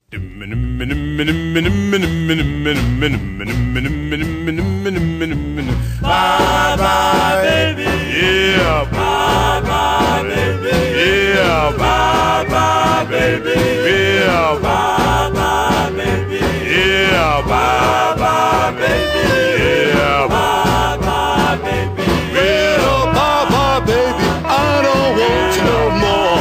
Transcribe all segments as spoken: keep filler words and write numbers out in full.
Bye bye baby, yeah. Bye bye baby, yeah. Bye bye baby, yeah. Bye bye baby, yeah. Bye bye baby, yeah. Bye bye baby, Well, bye bye baby, I don't want you no more.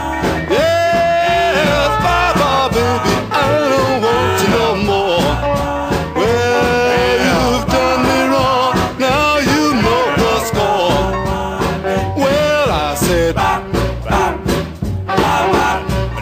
Yes, bye bye baby, I don't want you no more. Well, you've done me wrong, now you know the score. Well, I said bye bye bye bye.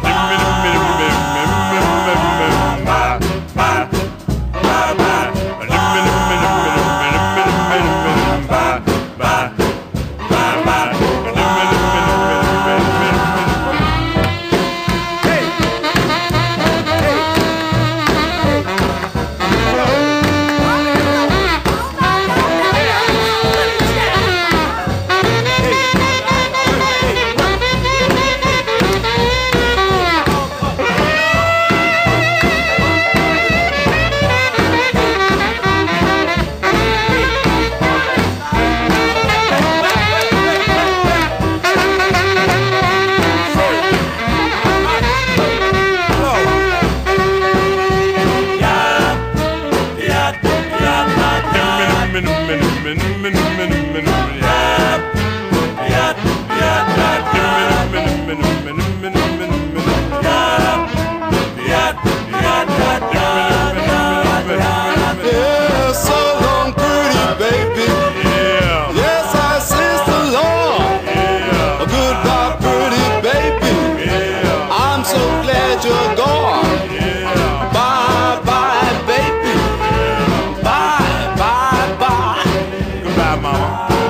Yes, so long, pretty baby. Yes, I say so long. Goodbye, pretty baby. I'm so glad you're gone. Bye bye baby. Bye bye bye. Goodbye, mama.